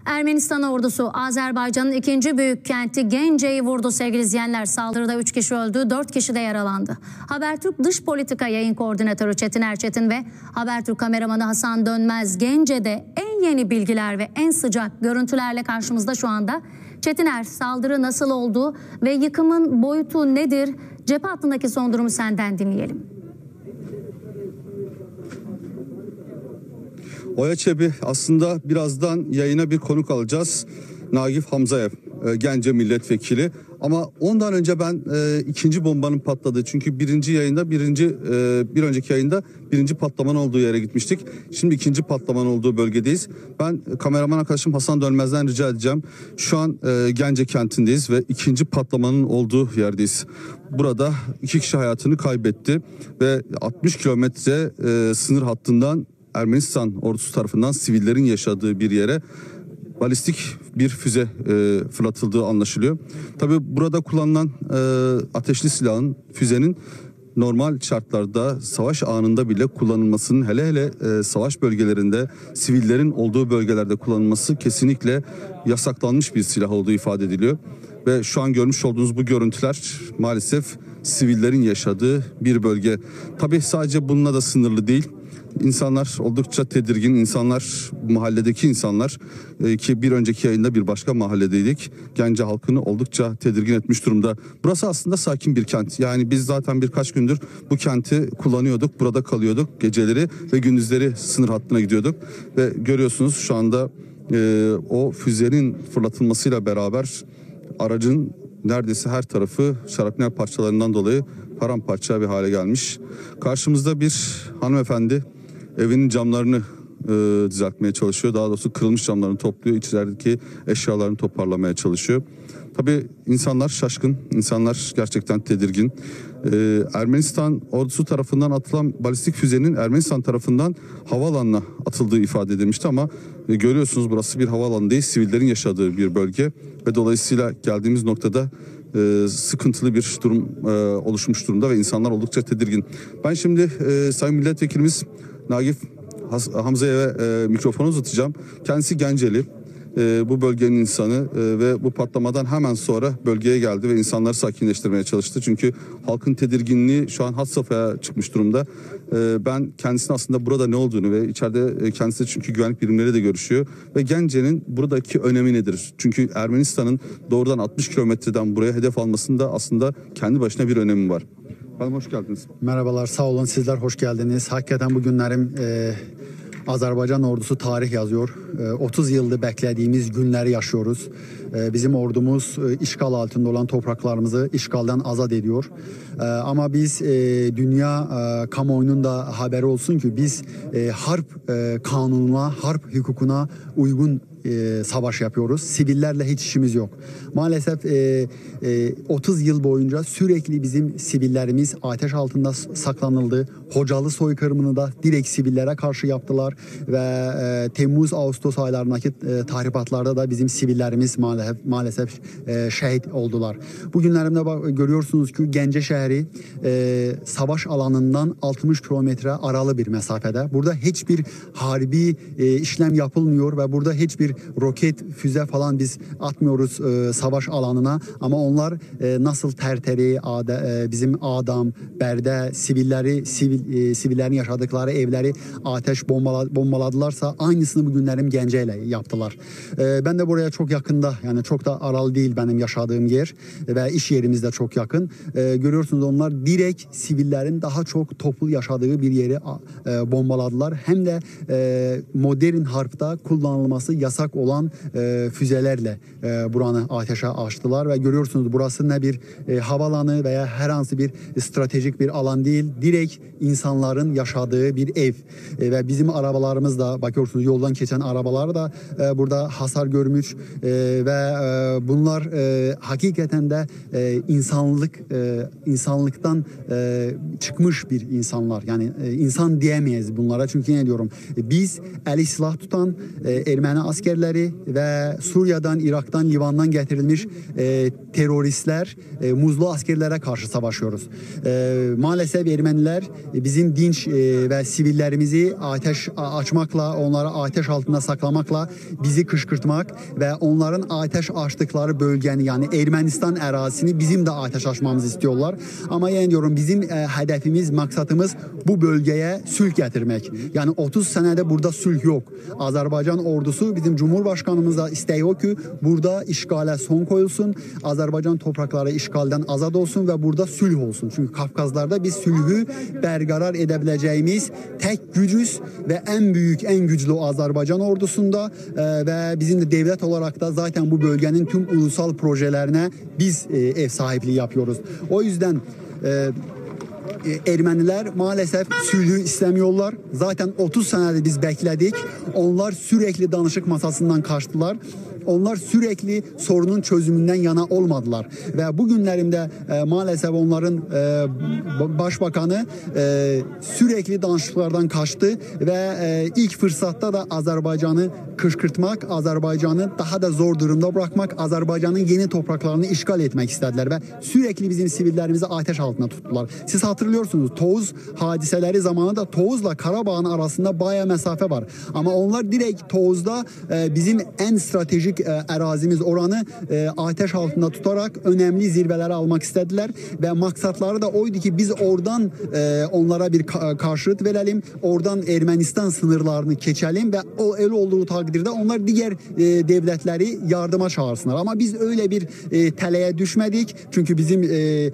Ermenistan ordusu Azerbaycan'ın ikinci büyük kenti Gence'yi vurdu sevgili izleyenler. Saldırıda 3 kişi öldü, 4 kişi de yaralandı. Habertürk Dış Politika Yayın Koordinatörü Çetin Erçetin ve Habertürk kameramanı Hasan Dönmez Gence'de en yeni bilgiler ve en sıcak görüntülerle karşımızda şu anda. Çetin saldırı nasıl oldu ve yıkımın boyutu nedir? Cephe hattındaki son durumu senden dinleyelim. Oya Çebi, aslında birazdan yayına bir konuk alacağız. Nagif Hamzayev, Gence milletvekili. Ama ondan önce ben ikinci bombanın patladığı, çünkü bir önceki yayında birinci patlamanın olduğu yere gitmiştik. Şimdi ikinci patlamanın olduğu bölgedeyiz. Ben kameraman arkadaşım Hasan Dönmez'den rica edeceğim. Şu an Gence kentindeyiz ve ikinci patlamanın olduğu yerdeyiz. Burada 2 kişi hayatını kaybetti ve 60 kilometre sınır hattından Ermenistan ordusu tarafından sivillerin yaşadığı bir yere balistik bir füze fırlatıldığı anlaşılıyor. Tabii burada kullanılan ateşli silahın, füzenin normal şartlarda savaş anında bile kullanılmasının, hele savaş bölgelerinde sivillerin olduğu bölgelerde kullanılması kesinlikle yasaklanmış bir silah olduğu ifade ediliyor. Ve şu an görmüş olduğunuz bu görüntüler maalesef sivillerin yaşadığı bir bölge. Tabii sadece bununla da sınırlı değil. İnsanlar oldukça tedirgin, mahalledeki insanlar ki bir önceki yayında bir başka mahalledeydik. Gence halkını oldukça tedirgin etmiş durumda. Burası aslında sakin bir kent. Yani biz zaten birkaç gündür bu kenti kullanıyorduk, burada kalıyorduk geceleri ve gündüzleri sınır hattına gidiyorduk. Ve görüyorsunuz şu anda o füzenin fırlatılmasıyla beraber aracın neredeyse her tarafı şarapnel parçalarından dolayı paramparça bir hale gelmiş. Karşımızda bir hanımefendi evinin camlarını düzeltmeye çalışıyor. Daha doğrusu kırılmış camlarını topluyor. İçerideki eşyalarını toparlamaya çalışıyor. Tabii insanlar şaşkın, insanlar gerçekten tedirgin. Ermenistan ordusu tarafından atılan balistik füzenin Ermenistan tarafından havaalanına atıldığı ifade edilmişti ama görüyorsunuz burası bir havaalanı değil, sivillerin yaşadığı bir bölge ve dolayısıyla geldiğimiz noktada sıkıntılı bir durum oluşmuş durumda ve insanlar oldukça tedirgin. Ben şimdi Sayın Milletvekilimiz Nagif Hamzayev'e mikrofonu uzatacağım. Kendisi Genceli. Bu bölgenin insanı ve bu patlamadan hemen sonra bölgeye geldi ve insanları sakinleştirmeye çalıştı. Çünkü halkın tedirginliği şu an had safhaya çıkmış durumda. Ben kendisine aslında burada ne olduğunu ve içeride kendisi çünkü güvenlik birimleri de görüşüyor. Ve Gence'nin buradaki önemi nedir? Çünkü Ermenistan'ın doğrudan 60 kilometreden buraya hedef almasında aslında kendi başına bir önemi var. Efendim hoş geldiniz. Merhabalar, sağ olun, sizler hoş geldiniz. Hakikaten bu günlerim Azerbaycan ordusu tarih yazıyor. 30 yıldır beklediğimiz günleri yaşıyoruz. Bizim ordumuz işgal altında olan topraklarımızı işgalden azat ediyor. Ama biz dünya kamuoyunun da haberi olsun ki biz harp kanununa, harp hukukuna uygun savaş yapıyoruz. Sivillerle hiç işimiz yok. Maalesef 30 yıl boyunca sürekli bizim sivillerimiz ateş altında saklanıldı. Hocalı soykırımını da direkt sivillere karşı yaptılar ve Temmuz-Ağustos aylarındaki tahribatlarda da bizim sivillerimiz maalesef şehit oldular. Bugünlerimde görüyorsunuz ki Gence şehri savaş alanından 60 kilometre aralı bir mesafede. Burada hiçbir harbi işlem yapılmıyor ve burada hiçbir roket, füze falan biz atmıyoruz savaş alanına. Ama onlar nasıl Terteri, bizim Adam, Berde, sivillerin yaşadıkları evleri ateş bombaladılarsa aynısını bugünlerim Gence ile yaptılar. Ben de buraya çok yakında, yani çok da aralı değil benim yaşadığım yer ve iş yerimiz de çok yakın. Görüyorsunuz onlar direkt sivillerin daha çok toplu yaşadığı bir yeri bombaladılar. Hem de modern harpta kullanılması yasak olan füzelerle buranı ateşe açtılar ve görüyorsunuz burası ne bir havalanı veya herhangi bir stratejik bir alan değil. Direkt insanların yaşadığı bir ev ve bizim arabalarımız da bakıyorsunuz yoldan geçen arabalar da burada hasar görmüş ve bunlar hakikaten de insanlıktan çıkmış bir insanlar. Yani insan diyemeyiz bunlara çünkü ne diyorum biz eli silah tutan Ermeni asker askerleri ve Suriye'den, Irak'tan, Livan'dan getirilmiş teröristler, muzlu askerlere karşı savaşıyoruz. Maalesef Ermeniler bizim dinç ve sivillerimizi ateş açmakla, onları ateş altında saklamakla bizi kışkırtmak ve onların ateş açtıkları bölgeni, yani Ermenistan ərazisini bizim de ateş açmamızı istiyorlar. Ama yani diyorum, bizim hedefimiz, maksatımız bu bölgeye sülh getirmek. Yani 30 senede burada sülh yok. Azerbaycan ordusu, bizim Cumhurbaşkanımız da isteği o ki burada işgale son koyulsun. Azerbaycan toprakları işgalden azad olsun ve burada sülh olsun. Çünkü Kafkazlarda biz sülhü berqarar edebileceğimiz tek gücüz ve en büyük, en güçlü Azerbaycan ordusunda ve bizim de devlet olarak da zaten bu bölgenin tüm ulusal projelerine biz ev sahipliği yapıyoruz. O yüzden Ermeniler maalesef sülhü istemiyorlar. Zaten 30 senedir biz bekledik. Onlar sürekli danışık masasından kaçtılar. Onlar sürekli sorunun çözümünden yana olmadılar. Ve bugünlerimde maalesef onların başbakanı sürekli danışıklardan kaçtı ve ilk fırsatta da Azerbaycan'ı kışkırtmak, Azerbaycan'ı daha da zor durumda bırakmak, Azerbaycan'ın yeni topraklarını işgal etmek istediler ve sürekli bizim sivillerimizi ateş altına tuttular. Siz hatırlıyorsunuz, Tovuz hadiseleri zamanında Tovuz'la Karabağ'ın arasında bayağı mesafe var. Ama onlar direkt Tovuz'da bizim en stratejik arazimiz oranı ateş altında tutarak önemli zirveleri almak istediler ve maksatları da oydu ki biz oradan onlara bir karşılık verelim, oradan Ermenistan sınırlarını geçelim ve o el olduğu takdirde onlar diğer devletleri yardıma çağırsınlar. Ama biz öyle bir teleye düşmedik. Çünkü bizim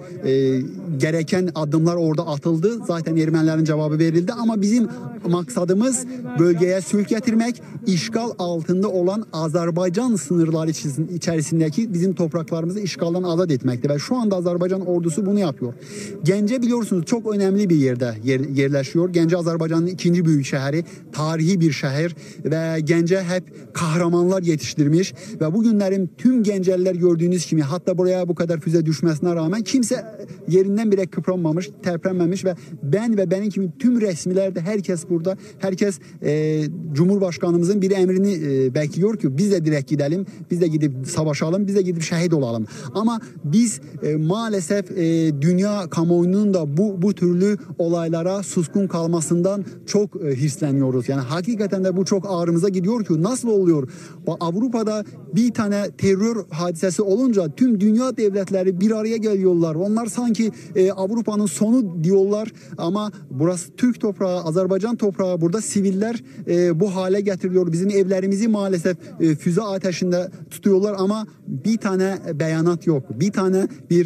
gereken adımlar orada atıldı. Zaten Ermenilerin cevabı verildi ama bizim maksadımız bölgeye sülh getirmek, işgal altında olan Azerbaycan sınırları içerisindeki bizim topraklarımızı işgalden azat etmekte ve şu anda Azerbaycan ordusu bunu yapıyor. Gence biliyorsunuz çok önemli bir yerde yerleşiyor. Gence Azerbaycan'ın ikinci büyük şehri, tarihi bir şehir ve Gence hep kahramanlar yetiştirmiş ve bugünlerin tüm Genceliler gördüğünüz gibi, hatta buraya bu kadar füze düşmesine rağmen kimse yerinden bile kıpranmamış, terprenmemiş ve ben ve benim gibi tüm resmilerde herkes burada, herkes Cumhurbaşkanımızın bir emrini bekliyor ki biz de direkt gidelim, biz de gidip savaşalım, biz de gidip şehit olalım. Ama biz maalesef dünya kamuoyunun da bu türlü olaylara suskun kalmasından çok hirsleniyoruz. Yani hakikaten de bu çok ağrımıza gidiyor ki nasıl oluyor? Avrupa'da bir tane terör hadisesi olunca tüm dünya devletleri bir araya geliyorlar. Onlar sanki Avrupa'nın sonu diyorlar ama burası Türk toprağı, Azerbaycan toprağı. Burada siviller bu hale getiriliyor. Bizim evlerimizi maalesef füze ateşinde tutuyorlar ama bir tane beyanat yok. Bir tane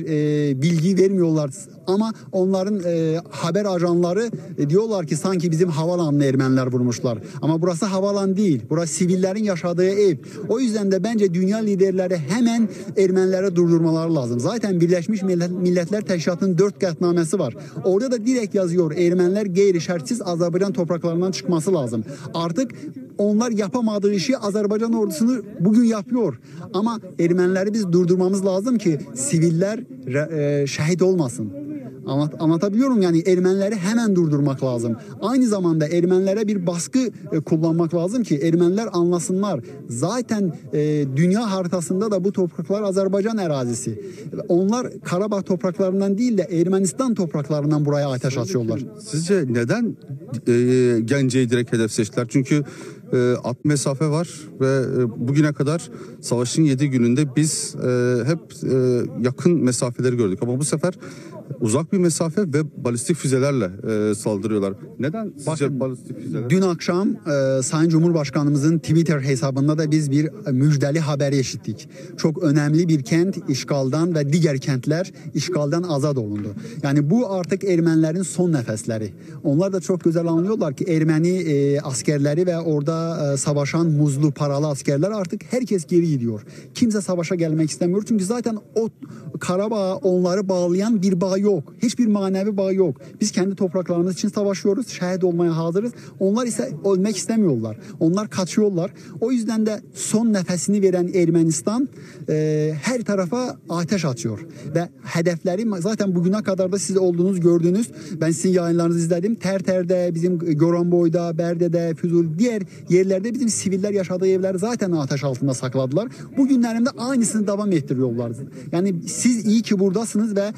bilgi vermiyorlar. Ama onların haber ajanları diyorlar ki sanki bizim havalanını Ermeniler vurmuşlar. Ama burası havalan değil. Burası sivillerin yaşadığı ev. O yüzden de bence dünya liderleri hemen Ermenilere durdurmaları lazım. Zaten Birleşmiş Milletler Teşkilatı'nın 4 qətnamesi var. Orada da direkt yazıyor Ermeniler gayri şartsız Azerbaycan topraklarından çıkması lazım. Artık onlar yapamadığı işi Azerbaycan ordusunu bugün yapıyor. Ama Ermenileri biz durdurmamız lazım ki siviller şehit olmasın. Anlatabiliyorum, yani Ermenileri hemen durdurmak lazım. Aynı zamanda Ermenilere bir baskı kullanmak lazım ki Ermeniler anlasınlar. Zaten dünya haritasında da bu topraklar Azerbaycan arazisi. Onlar Karabağ topraklarından değil de Ermenistan topraklarından buraya ateş açıyorlar. Sizce neden Gence'yi direkt hedef seçtiler? Çünkü at mesafe var ve bugüne kadar savaşın 7 gününde biz hep yakın mesafeleri gördük. Ama bu sefer uzak bir mesafe ve balistik füzelerle saldırıyorlar. Neden sizce balistik füzeler? Dün akşam Sayın Cumhurbaşkanımızın Twitter hesabında da biz bir müjdeli haberi işittik. Çok önemli bir kent işgaldan ve diğer kentler işgaldan azad olundu. Yani bu artık Ermenilerin son nefesleri. Onlar da çok güzel anlıyorlar ki Ermeni askerleri ve orada savaşan muzlu paralı askerler artık herkes geri gidiyor. Kimse savaşa gelmek istemiyor çünkü zaten o Karabağ onları bağlayan bir bağ bağı yok. Hiçbir manevi bağı yok. Biz kendi topraklarımız için savaşıyoruz. Şehit olmaya hazırız. Onlar ise ölmek istemiyorlar. Onlar kaçıyorlar. O yüzden de son nefesini veren Ermenistan her tarafa ateş atıyor. Ve hedefleri zaten bugüne kadar da siz olduğunuz gördünüz. Ben sizin yayınlarınızı izledim. Terter'de, bizim Goranboy'da, Berde'de, Füzul, diğer yerlerde bizim siviller yaşadığı evleri zaten ateş altında sakladılar. Bugünlerinde aynısını devam ettiriyorlar. Yani siz iyi ki buradasınız ve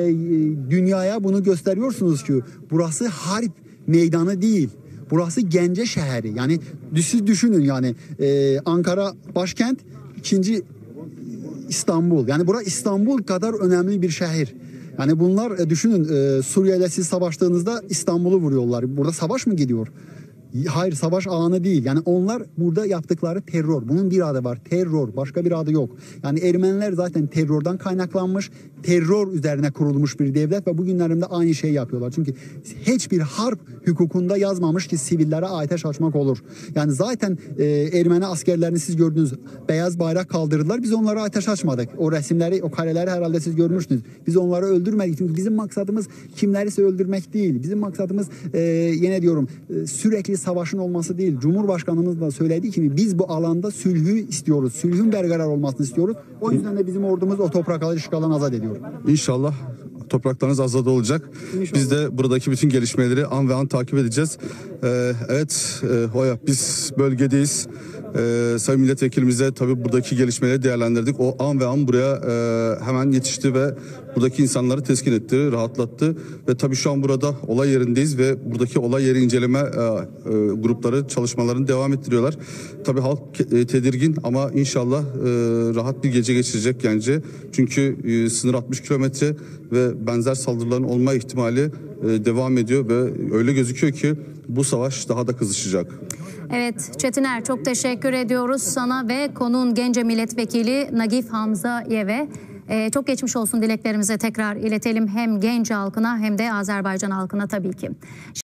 dünyaya bunu gösteriyorsunuz ki burası harp meydanı değil. Burası Gence şehri. Yani siz düşünün, yani Ankara başkent, ikinci İstanbul. Yani burası İstanbul kadar önemli bir şehir. Yani bunlar düşünün, Suriye'yle siz savaştığınızda İstanbul'u vuruyorlar. Burada savaş mı gidiyor? Hayır, savaş alanı değil. Yani onlar burada yaptıkları terör. Bunun bir adı var. Terör. Başka bir adı yok. Yani Ermeniler zaten terörden kaynaklanmış, terör üzerine kurulmuş bir devlet ve bugünlerinde aynı şeyi yapıyorlar. Çünkü hiçbir harp hukukunda yazmamış ki sivillere ateş açmak olur. Yani zaten Ermeni askerlerini siz gördünüz. Beyaz bayrak kaldırdılar. Biz onlara ateş açmadık. O resimleri, o kareleri herhalde siz görmüşsünüz. Biz onları öldürmedik. Çünkü bizim maksadımız kimleri ise öldürmek değil. Bizim maksadımız yine diyorum sürekli savaşın olması değil. Cumhurbaşkanımız da söylediği gibi biz bu alanda sülhü istiyoruz. Sülhün berqərar olmasını istiyoruz. O yüzden de bizim ordumuz o toprakları işgalden azad ediyor. İnşallah topraklarınız azad olacak. İnşallah. Biz de buradaki bütün gelişmeleri an ve an takip edeceğiz. Evet, Hoya, biz bölgedeyiz. Sayın Milletvekilimize tabii buradaki gelişmeleri değerlendirdik. O an ve an buraya hemen yetişti ve buradaki insanları teskin etti, rahatlattı. Ve tabii şu an burada olay yerindeyiz ve buradaki olay yeri inceleme grupları çalışmalarını devam ettiriyorlar. Tabii halk tedirgin ama inşallah rahat bir gece geçirecek Gence. Çünkü sınır 60 kilometre ve benzer saldırıların olma ihtimali devam ediyor ve öyle gözüküyor ki bu savaş daha da kızışacak. Evet Çetiner, çok teşekkür ediyoruz sana ve konuğun Gence Milletvekili Nagif Hamzayev'e. Çok geçmiş olsun dileklerimize tekrar iletelim hem Gence halkına hem de Azerbaycan halkına tabii ki.